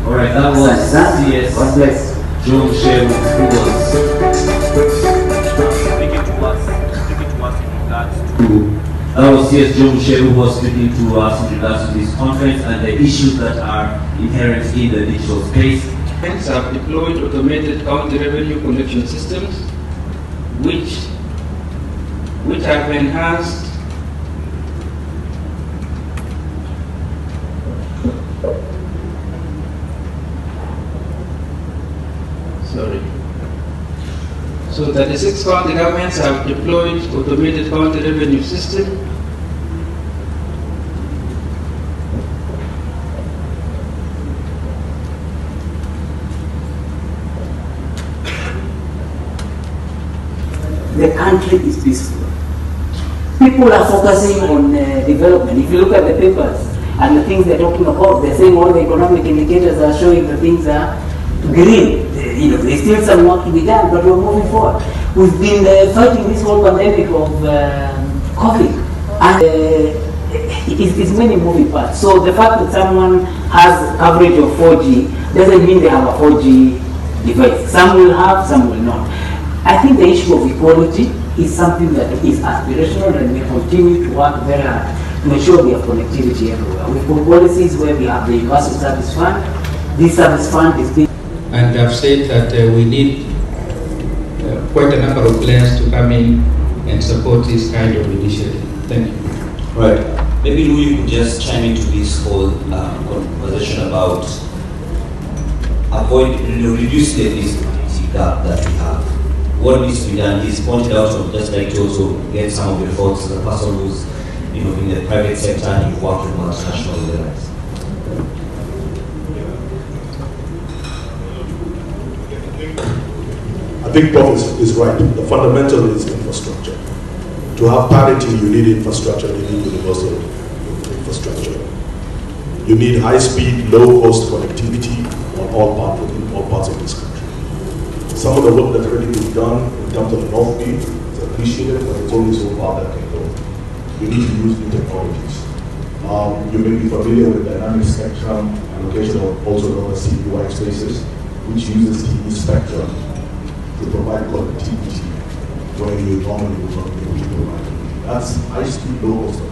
Alright, that was CS John Sheru, who was speaking to us in regards to that was CS John Sheru, who was speaking to us in regards to this conference and the issues that are inherent in the digital space. Have deployed automated county revenue collection systems, which have enhanced So 36 county governments have deployed automated county revenue system the country is peaceful. People are focusing on development. If you look at the papers and the things they're talking about, they're saying all the economic indicators are showing that things are green. There's still some work to be done, but we're moving forward. We've been fighting this whole pandemic of COVID, and it's many moving parts. So the fact that someone has coverage of 4G doesn't mean they have a 4G device. Some will have, some will not. I think the issue of equality is something that is aspirational, and we continue to work very hard to ensure we have connectivity everywhere. We've got policies where we have the Universal Service Fund. This service fund is being... And I've said that we need quite a number of players to come in and support this kind of initiative. Thank you. Right. Maybe Louis could just chime into this whole conversation about reducing the visibility gap that we have. What needs to be done is pointed out, I'd just like to also get some of your thoughts as a person who's in the private sector and you've worked with multinational levels. I think Prof is right. The fundamental is infrastructure. To have parity, you need infrastructure, you need universal infrastructure. You need high-speed, low-cost connectivity on all parts of this country. Some of the work that's already been done in terms of North Beat is appreciated, but it's only so far that can go. You need to use new technologies. You may be familiar with dynamic spectrum allocation, or also known as CPY spaces, which uses TV spectrum to provide connectivity where you normally would not be able to provide. That's high-speed, low-cost